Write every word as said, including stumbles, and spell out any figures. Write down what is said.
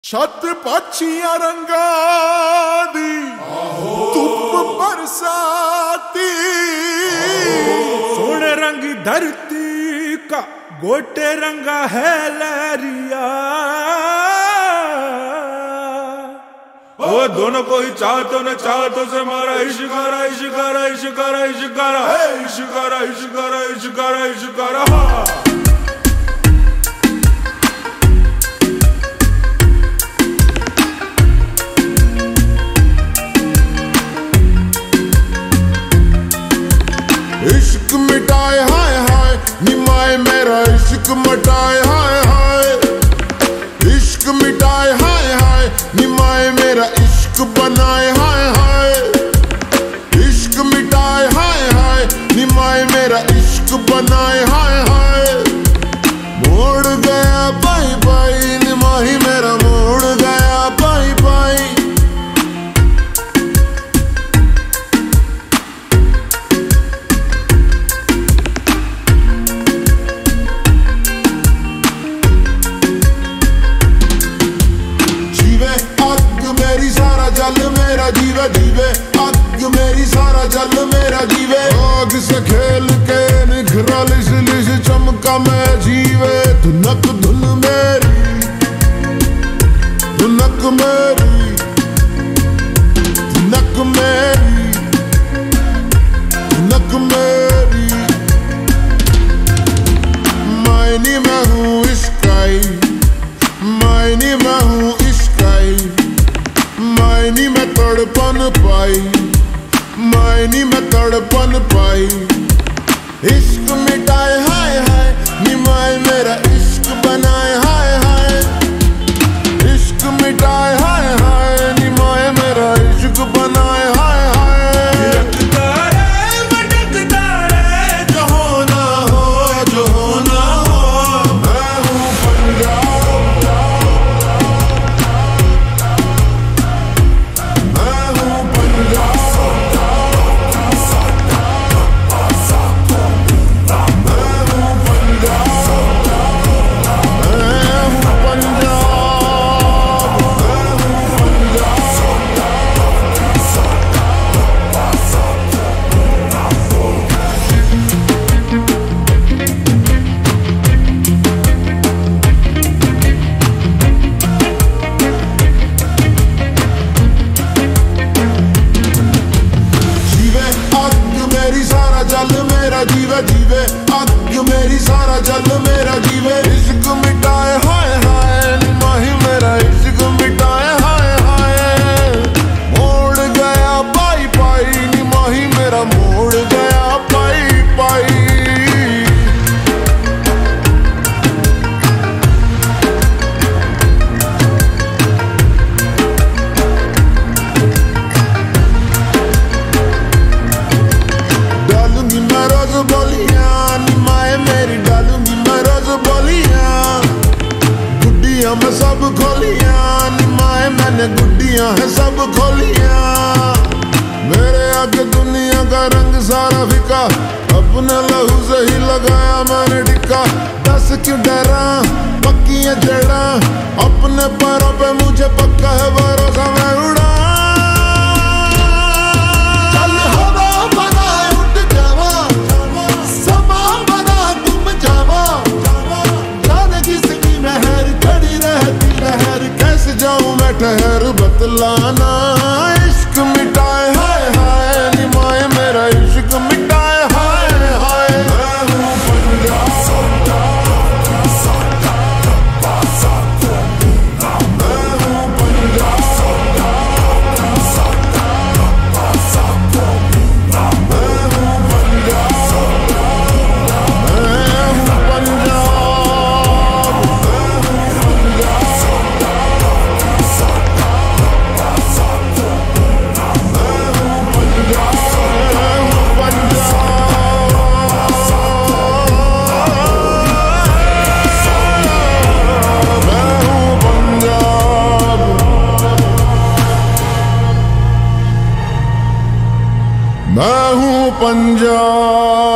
छत पक्षियां रंगा दी धुप बरसाती, सोने रंग धरती का गोटे रंगा है लहरिया। ओ दोनों को ही चाहतो न चाहतो से मारा इश्कारा इश्कारा इश्कारा इश्कारा है इश्कारा इश्कारा इश्कारा इश्कारा। इश्क मिटाए हाय हाय निमाए मेरा इश्क मिटाए हाय हाय, इश्क मिटाए हाय हाय निमाए मेरा इश्क बनाए हाय हाय, इश्क मिटाए हाय हाय निमाए मेरा इश्क बनाए हाय हाय। मोड़ गया बाई बाई निमाही मेरा मोड़ गया बाई बाई। जल मेरा जीवे जीवे अग मेरी सारा जल मेरा जीवे, आग से खेल के निखरा लिश लिश चमका मैं जीवे। धुनक धुन मेरी धुनक मेरी धुनक मेरी धुनक मेरी। मायनी मैं हूँ इश्काई मायनी मैं हूँ इश्काई, मायनी में तड़पन पाई मायनी में तड़पन पाई। इश्क मिटाए हाय हाय निमाए मेरा इश्क बनाए हाय हाय, इश्क मिटाए हाय हाय निमाए मेरा इश्क बनाए हाय हाय। भटकता रे जो होना हो जो होना हो, मैं हूँ पंजाब जल मेरा जीवे जीवे अग मेरी सारा जल मेरा जीवे। इश्क मिटाए हाय हाय निमाही मेरा इश्क मिटाए हाय हाय। मोड़ गया पाई पाई निमाही मेरा मोड़ गया पाई पाई। बोलियां निमाए मेरी डालूंगी मैं रोज बोलियां, गुड्डियां मैं सब खोलियां निमाए मैंने गुड्डियां है सब खोलियां। मेरे आगे दुनिया का रंग सारा फिका, अपने लहू से ही लगाया मैंने टिक्का। दस क्यों डरा पक्की है जड़ा, अपने पैरों पे मुझे पक्का है भरोसा मैं उड़ा। ठहर बतलाना इश्क मिटाए हाय हाय निमाए मेरा इश्क मिटाए हाय हाय। मैं हूँ पंजाब मैं हूँ पंजाब मैं हूँ पंजाब मैं हूँ पंजाब। मैं हूँ पंजाब।